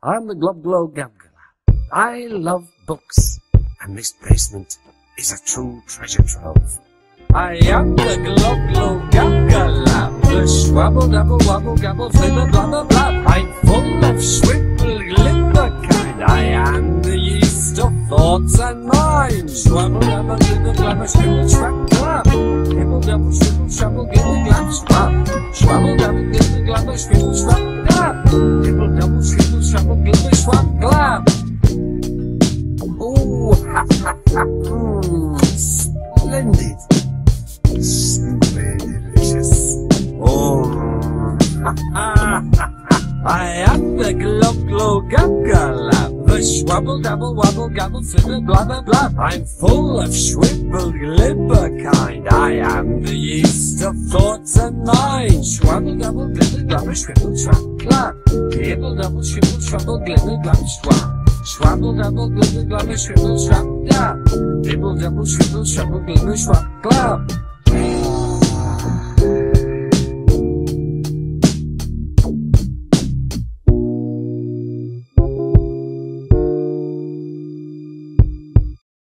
I'm the globgogabgalad. I love books, and this basement is a true treasure trove. I am the globglogabgalab, the shwabble-dabble-wabble-gabble, flibba, blabba, blab. I'm full of shwibble, glibbi-kind. I am the yeast of thoughts and minds. Shwabble-dabble, glibbi-glap, shwibble, shwap-dap. Dibble, double, shwibble, shwabble, glibbi-glap, shwap. Shwabble-dabble, glibbi-glap, shwibble, shwap-dap. Dibble, double, shwibble, shwabble, glibbi-shwap, glab. Ooh, ha, ha, ha, splendid. Simply delicious. Oooh, ha, ha, ha. I am the globglogabgalab, the shwabble-dabble-wabble-gabble, flibba, blabba, blab. I'm full of shwibble, glibbi-kind. I am the yeast of thoughts and minds. Shwabble-dabble, glibbi-glap, shwibble, shwap, glab. Glibble-double, shwibble, shwabble, glibbi-glap, shwap. Shwabble-dabble, glibbi-glap, shwibble, shwap-dap. Dibble-double, shwibble, shwabble, glibbi-shwap, glab.